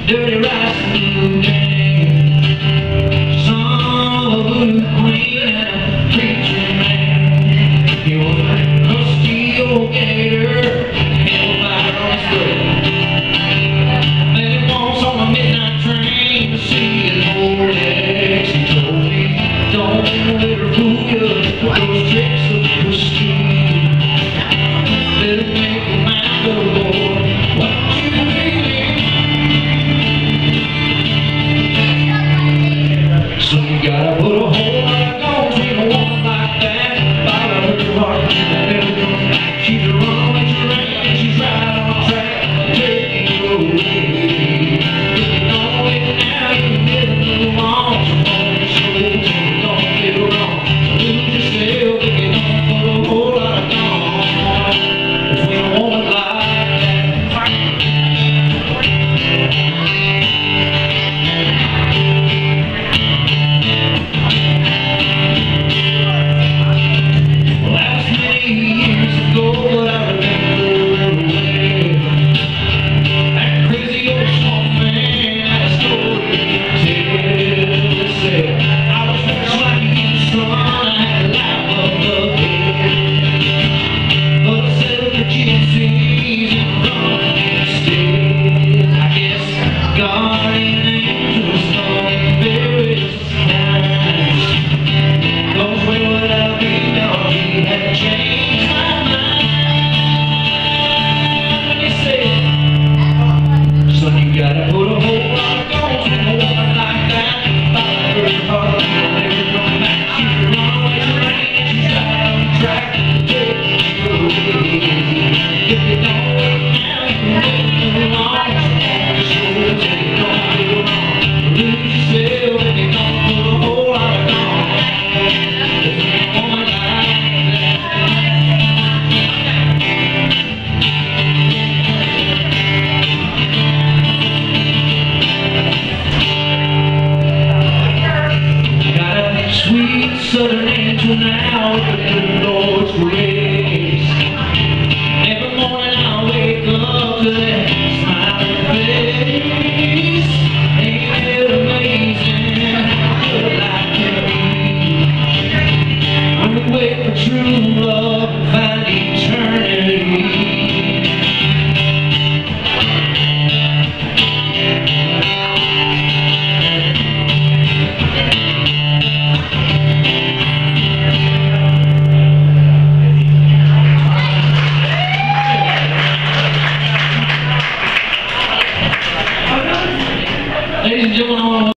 dirty rice and blue cane, son of a voodoo queen and a preacher man. He was a rusty old gator, hellfire on his foot. Met him once on a midnight train to see his old ex. He told me, don't let her fool you with those tricks of whiskey. Let her make your mind go, boy. What you feeling? So you gotta put a whole lot of gold in a woman like that. Follow her heart and never come back. She's a runaway train, she's right on track, taking you away. If you know it now, you better move on. So on your soul, so you don't get wrong. Lose yourself if you don't put a whole lot of gold between a woman like that. You gotta put a whole lot of gold in a woman like that. Follow her heart and never come back. She's a runaway train, she's right on track, taking you away. If you don't wait now, you can wait too long. So on your soul till you don't feel wrong. Lose yourself if you don't put a whole lot of gold in a woman like that. Sweet southern angel now with the good Lord's grace. Every morning I wake up to that smiling face. Ain't it amazing how good life can be when we wait for true love and find eternity. Ladies and gentlemen,